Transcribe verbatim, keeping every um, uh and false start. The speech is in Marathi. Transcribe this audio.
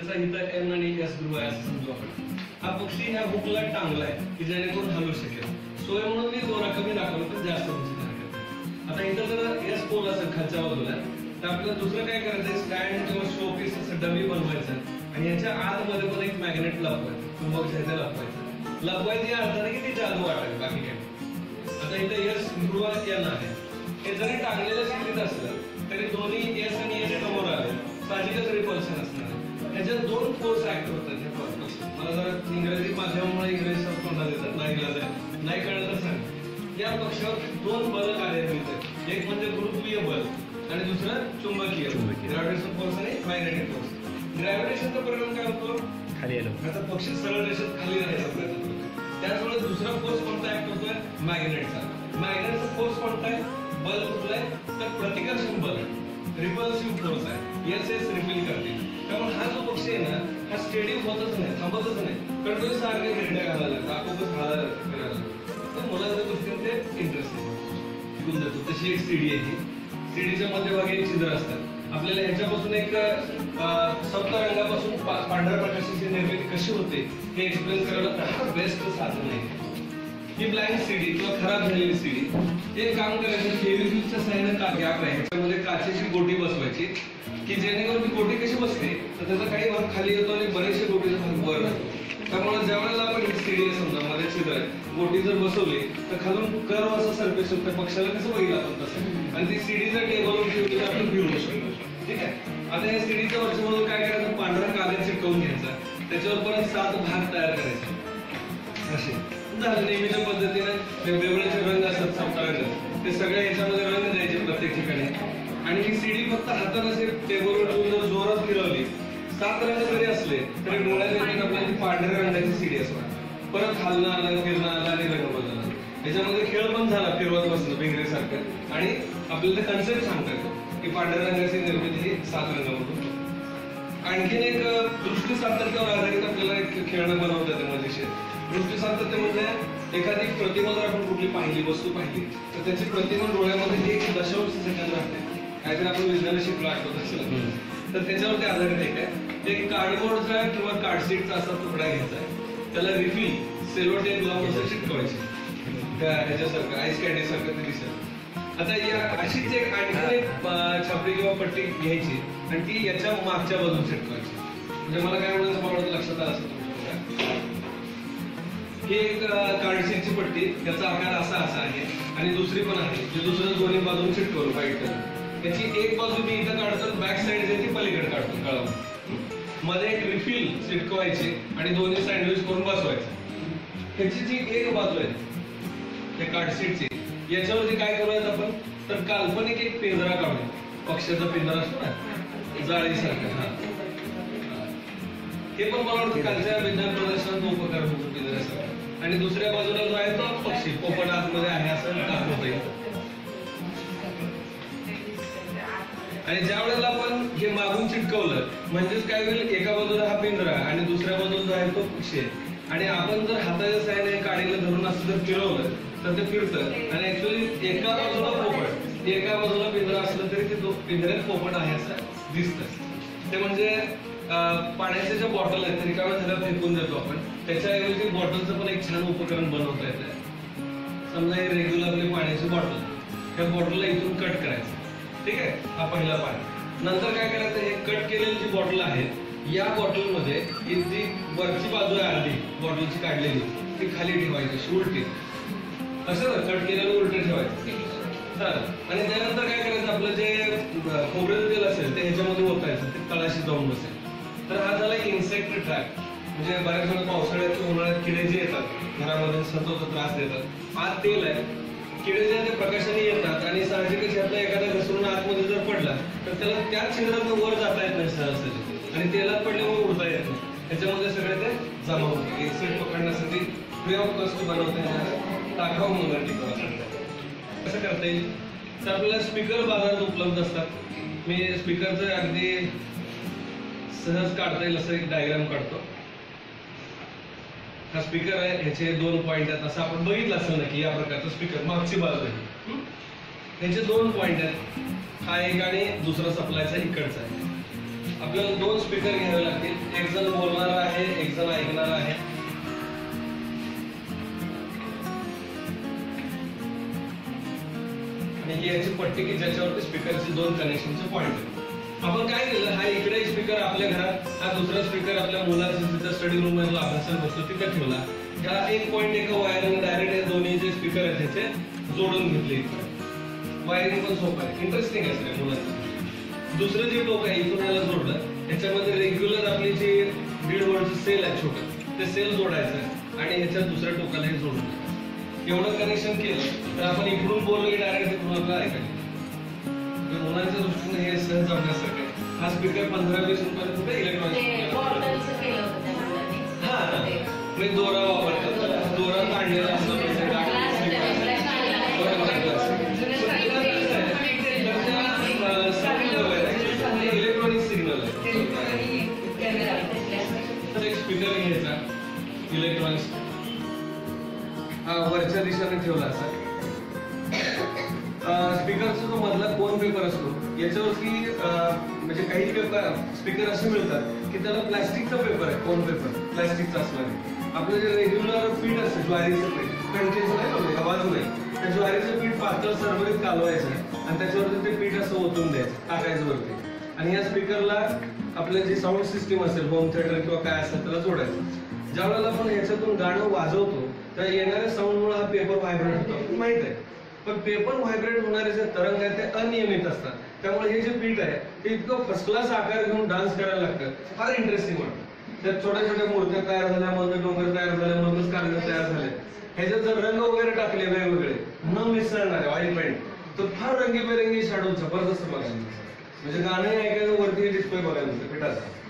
ज्याचा इथं एन आणि एस ध्रुव आहे असं समजू आपण. हा पक्षी ह्या हुकला टांगलाय की जेणेकरून हलू शकेल. सोय म्हणून मी दोरा कमी दाखवलं तर जास्त उंची दाखवतो. आता इथं जर एस पोल असेल खालच्या बाजूला तर आपल्याला दुसरं काय करायचं, स्टँड किंवा शो पीस असं डमी बनवायचं आणि याच्या आतमध्ये पण एक मॅग्नेट लपवायचं, चुंबक जे लपवायचं. लपवायची या अर्थाने की ती जादू वाटावी, बाकी काय. आता इथं एस ध्रुव एन आहे, हे जरी टांगलेल्या स्थितीत असलं तरी दोन्ही एस आणि एस समोर आले साहजिकच रिपल्शन असणार आहे. ह्याच्यात दोन फोर्स ऍक्ट होतात. मला जरा इंग्रजी माध्यमामुळे इंग्रजी तोंडात येतात, नाही कळलं नाही कळलं तर सांग. या पक्षावर दोन बल कार्यान्वित आहेत, एक म्हणजे गुरुत्वीय बल आणि दुसरं चुंबकीय ग्रॅव्हिटेशन फोर्स आणि मॅग्नेटिक फोर्स. ग्रॅव्हिटेशनचा परिणाम काय होतो, खाली आलो आता पक्षी सरळ रेषेत खाली राहायचा प्रयत्न करतो. त्याचवेळेस दुसरा फोर्स कोणता ऍक्ट होतोय, मॅग्नेटचा. मॅग्नेटचा फोर्स कोणता आहे, बल कुठला आहे तर प्रतिकर्षण बल, रिपल्सिव्ह फोर्स आहे. एस एस रिपील करते. त्यामुळे हा जो पक्षी आहे ना हा स्टेडी होतच नाही, थांबतच नाही, कंटिन्यू सारखे हिरड्या घालायला लागतात, आपोआपच घालायला करायला. तर मुलांच्या दृष्टीने ते इंटरेस्टिंग शिकून जातो. तशी एक सीडी आहे ही. सीडीच्या मध्यभागी एक छिद्र असतात. आपल्याला ह्याच्यापासून एक सप्तरंगापासून पांढऱ्या प्रकाशाची निर्मिती कशी होते हे एक्सप्लेन करायला हा बेस्ट साधन आहे. ही ब्लँक सीडी किंवा खराब झालेली सीडी ते काम करायचं फेविक्विकच्या साह्याने का गॅप आहे ह्याच्यामध्ये काचेची गोटी बसवायची की जेणेकरून ती गोटी कशी बसते तर त्याचा काही भाग खाली येतो आणि बरेचसे गोटीचा भाग वर राहतो. त्यामुळे ज्यावेळेला आपण ही सीडी समजा मध्ये छिद्र आहे, गोटी जर बसवली तर खालून कर्व असं सरफेस होतं, पक्षाला कसं बघितलं आपण तसं, आणि ती सीडी जर टेबलवर ठेवली तर आपण फिरवू शकतो. ठीक आहे. आता या सीडीच्या वरच्या म्हणून काय करायचं, पांढरा कागद चिटकवून घ्यायचा, त्याच्यावर परत सात भाग तयार करायचे असे. नेहमीच्या पद्धतीने वेगवेगळे रंग असतात सप्तरंग, ते सगळे याच्यामध्ये रंग द्यायचे प्रत्येक ठिकाणी. आणि ही सीडी फक्त हाताने टेबलवर ठेवून जर जोरात फिरवली, सात रंग जरी असले तरी डोळ्यात आपल्याला ती पांढऱ्या रंगाची सीडी असणार. परत हलणं आलं, फिरणं आलं आणि रंग बदलला. याच्यामध्ये खेळ पण झाला फिरवत बसणं भिंगरीसारखं, आणि आपल्याला ते कन्सेप्ट सांगता येतो की पांढऱ्या रंगाची निर्मिती ही सात रंगामधून. आणखीन एक दृष्टी सातत्यावर आधारित आपल्याला एक खेळणं बनवता येतं मजेशीर. दृष्टी सातत्य म्हणजे एखादी प्रतिमा जर आपण कुठली पाहिली, वस्तू पाहिली, तर त्याची प्रतिमा डोळ्यामध्ये एक दशांश सेकंद राहते. काहीतरी आपण विज्ञान शिकलो आठवत असेल तर त्याच्यावरती आधारित एक आहे. एक कार्डबोर्डचा किंवा कार्डशीटचा असा तुकडा घ्यायचा आहे, त्याला रिफिल सेलो टेप लावून असं चिटकवायची, त्या ह्याच्यासारखं आईस कॅन्डी सारखं ते दिसेल. आता या अशीच एक आणखी एक छापरी किंवा पट्टी घ्यायची आणि ती याच्या मागच्या बाजून चिटकवायची. म्हणजे मला काय म्हणायचं मला लक्षात आलं असं तुमच्या, ही एक कार्डशीटची पट्टी, त्याचा आकार असा असा आहे आणि दुसरी पण आहे, जे दुसरं दोन्ही बाजून चिटकवलं व्हाईट कलर. त्याची एक बाजू मी इथं काढतो, बॅक साइड जे ती पलीकडे काढतो कळम. मध्ये एक रिफिल चिटकवायची आणि दोन्ही सँडविच करून बसवायचं. त्याची जी एक बाजू आहे त्या कार्डशीटची, याच्यावरती काय करूयात आपण तर काल्पनिक एक पिंजरा काढूया. पक्ष्याचा पिंजरा असतो ना जाळीसारखा, हा हे पण मला वाटतं कालच्या विज्ञान प्रदर्शनात उपकार होतो पिंजऱ्यासारखा. आणि दुसऱ्या बाजूला जो आहे तो पक्षी पोपट आतमध्ये आहे असं दाखवता येईल. आणि ज्या वेळेला आपण हे मागून चिटकवलं म्हणजेच काय होईल, एका बाजूला हा पिंजरा आणि दुसऱ्या बाजूला जो आहे तो पक्षी आहे, आणि आपण जर हाताच्या साह्याने काडीला धरून असं जर फिरवलं तर ते फिरतं. आणि ऍक्च्युअली एका बाजूला पोपट एका बाजूला पिंजरा असलं तरी ते पिंजऱ्यात पोपट आहे असं दिसतं. ते म्हणजे पाण्याच्या ज्या बॉटल आहेत तरी काय झालं फेकून देतो आपण, त्याच्याऐवजी बॉटलचं पण एक छान उपकरण बनवता येतं. समजा हे रेग्युलरली पाण्याची बॉटल, त्या बॉटलला इथून कट करायचं. ठीक आहे, हा पहिला पार्ट. नंतर काय करायचं, हे कट केलेली जी बॉटल आहे या बॉटलमध्ये ही जी वरची बाजू आहे अर्धी बॉटलची काढलेली ती खाली ठेवायची उलटी, असं कट केलेलं उलट ठेवायचं. आणि त्यानंतर काय करायचं, आपलं जे खोबरेलं तेल असेल ते ह्याच्यामध्ये ओतायचं, ते तळाशी जाऊन बसेल. तर हा झाला इन्सेक्ट ट्रॅप. म्हणजे बऱ्याच वेळा पावसाळ्यात किंवा उन्हाळ्यात किडे जे येतात घरामध्ये सतत त्रास देतात, आत तेल आहे, किडे जे ते प्रकाशाने येतात आणि साहजिकच यातला एखादा घसरून आतमध्ये जर पडला तर त्याला त्याच छिद्रातून वर जाता येत नाही सहजसहजी, आणि तेलात पडल्यामुळे उडता येत नाही. त्याच्यामध्ये सगळे ते जमा होते. इन्सेक्ट पकडण्यासाठी फ्री ऑफ कॉस्ट बनवता येणार टाकाऊ मंगल टिकवा कसं करता येईल. तर आपल्याला स्पीकर बाजारात उपलब्ध असतात. मी स्पीकरचं अगदी सहज काढता येईल असं एक डायग्राम काढतो. हा स्पीकर आहे, ह्याचे दोन पॉइंट आहेत असं आपण बघितलं असेल ना की या प्रकारचा स्पीकर मागची बाजू आहे, ह्याचे दोन पॉइंट आहेत, हा एक आणि दुसरा सप्लायचा इकडचा आहे. आपल्याला दोन स्पीकर घ्यावे लागतील, एक जण बोलणार आहे, एक जण ऐकणार आहे. आणि ही याची पट्टी की ज्याच्यावरती स्पीकरचे दोन कनेक्शनचे पॉइंट आहेत. आपण काय केलं, हा इकडे स्पीकर आपल्या घरात, हा दुसरा स्पीकर आपल्या मुलाचा तिथं स्टडी रूम मध्ये अभ्यासाला बसतो तिथे ठेवला. ह्या एक पॉइंट एका वायरिंग डायरेक्ट हे दोन्ही जे स्पीकर आहेत त्याचे जोडून घेतले. वायरिंग पण सोपं आहे, इंटरेस्टिंग आहे सगळ्या मुलाचं. दुसरं जे टोक आहे इथून याला जोडलं, त्याच्यामध्ये रेग्युलर आपली जे दीड वोल्टचं सेल आहे छोटं, ते सेल जोडायचं आहे आणि ह्याच्या दुसऱ्या टोकाला हे जोडलं. एवढं कनेक्शन केलं तर आपण इकडून बोललो की डायरेक्ट इकडून आपल्याला ऐकायला. मुलांच्या दृष्टीने हे सहज जमण्यासारखं आहे. हा स्पीकर पंधरा वीस रुपयाला कुठे इलेक्ट्रॉनिक हा मी दोरा वापरतात, दोरा काढलेला असतो इलेक्ट्रॉनिक सिग्नल आहे. एक स्पीकर घ्यायचा इलेक्ट्रॉनिक्स, हा वरच्या दिशेने ठेवला असा. स्पीकरचा जो मधला कोन पेपर असतो याच्यावरती म्हणजे काही पेपर स्पीकर असे मिळतात की त्याला प्लास्टिकचा पेपर आहे, कोन पेपर प्लास्टिकचा असणार आहे. आपलं जे रेग्युलर पीठ असतं ज्वारीचं पीठ कंटिन्यू नाही हवाजू नाही, त्या ज्वारीचं पीठ पातळ सरभरीत कालवायचं आहे आणि त्याच्यावरती ते पीठ असं ओतून द्यायचं, टाकायचं वरती. आणि या स्पीकरला आपलं जे साऊंड सिस्टीम असेल होम थिएटर किंवा काय असेल त्याला जोडायचं. ज्या वेळेला आपण ह्याच्यातून गाणं वाजवतो तर येणाऱ्या साऊंडमुळे हा पेपर व्हायब्रेट होतो माहित आहे. पण पेपर व्हायब्रेट होणारे जे तरंग आहेत ते अनियमित असतात, त्यामुळे हे जे पीठ आहे ते इतकं फर्स्ट क्लास आकार घेऊन डान्स करायला लागतं, फार इंटरेस्टिंग वाटतं. त्यात छोट्या छोट्या मूर्त्या तयार झाल्या, मधले डोंगर तयार झाले, मधूनच कागद तयार झाले. ह्याच्यात जर रंग वगैरे टाकले वेगवेगळे न मिसळणारे ऑइल पेंट तर फार रंगीबेरंगी शाडो जबरदस्त बघायला. म्हणजे गाणं ऐकायचं वरती डिस्प्ले बघायला पिठाचा.